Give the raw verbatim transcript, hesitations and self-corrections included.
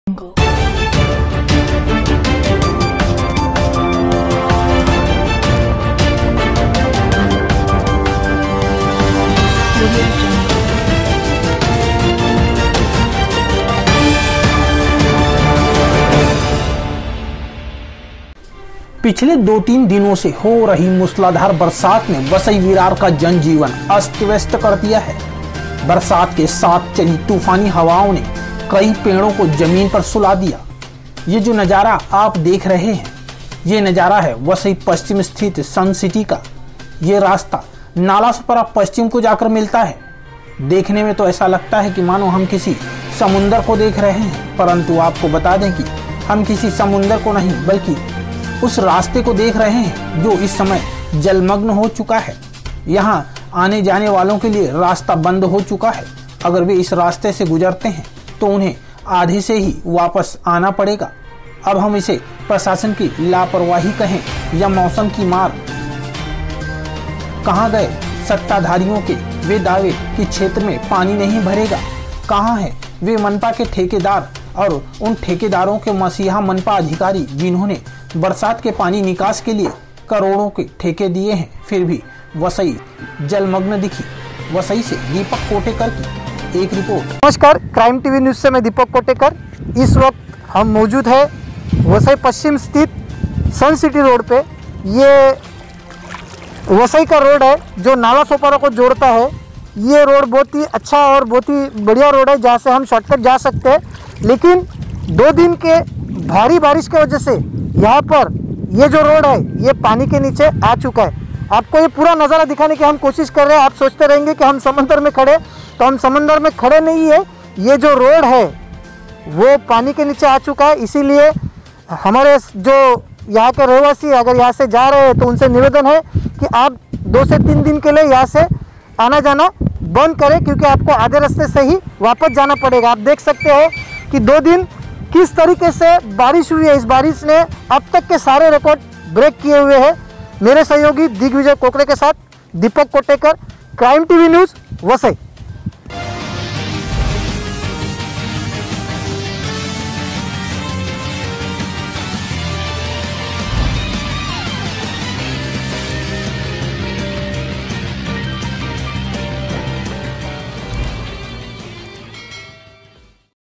पिछले दो तीन दिनों से हो रही मूसलाधार बरसात ने वसई विरार का जनजीवन अस्त व्यस्त कर दिया है। बरसात के साथ चली तूफानी हवाओं ने कई पेड़ों को जमीन पर सुला दिया। ये जो नज़ारा आप देख रहे हैं, ये नज़ारा है वसई पश्चिम स्थित सन सिटी का। ये रास्ता नालासोपारा पश्चिम को जाकर मिलता है। देखने में तो ऐसा लगता है कि मानो हम किसी समुंदर को देख रहे हैं, परंतु आपको बता दें कि हम किसी समुंदर को नहीं बल्कि उस रास्ते को देख रहे हैं जो इस समय जलमग्न हो चुका है। यहाँ आने जाने वालों के लिए रास्ता बंद हो चुका है। अगर वे इस रास्ते से गुजरते हैं तो उन्हें आधे से ही वापस आना पड़ेगा। अब हम इसे प्रशासन की लापरवाही कहें या मौसम की मार। कहाँ गए सत्ताधारियों के वे दावे कि क्षेत्र में पानी नहीं भरेगा? कहाँ है वे मनपा के ठेकेदार और उन ठेकेदारों के मसीहा मनपा अधिकारी जिन्होंने बरसात के पानी निकास के लिए करोड़ों के ठेके दिए हैं? फिर भी वसई जलमग्न दिखी। वसई से दीपक कोटेकर की एक रिपोर्ट। नमस्कार, क्राइम टीवी न्यूज से मैं दीपक कोटेकर। इस वक्त हम मौजूद है वसई पश्चिम स्थित सन सिटी रोड पे। ये वसई का रोड है जो नालासोपारा को जोड़ता है। ये रोड बहुत ही अच्छा और बहुत ही बढ़िया रोड है जहाँ से हम शॉर्टकट जा सकते हैं, लेकिन दो दिन के भारी बारिश की वजह से यहाँ पर ये जो रोड है ये पानी के नीचे आ चुका है। आपको ये पूरा नज़ारा दिखाने की हम कोशिश कर रहे हैं। आप सोचते रहेंगे कि हम समंदर में खड़े, तो हम समंदर में खड़े नहीं है। ये जो रोड है वो पानी के नीचे आ चुका है। इसीलिए हमारे जो यहाँ के रहवासी अगर यहाँ से जा रहे हैं तो उनसे निवेदन है कि आप दो से तीन दिन के लिए यहाँ से आना जाना बंद करें, क्योंकि आपको आधे रास्ते से ही वापस जाना पड़ेगा। आप देख सकते हो कि दो दिन किस तरीके से बारिश हुई है। इस बारिश ने अब तक के सारे रिकॉर्ड ब्रेक किए हुए हैं। मेरे सहयोगी दिग्विजय कोकरे के साथ Deepak Kotekar, crime TV news, Vasai.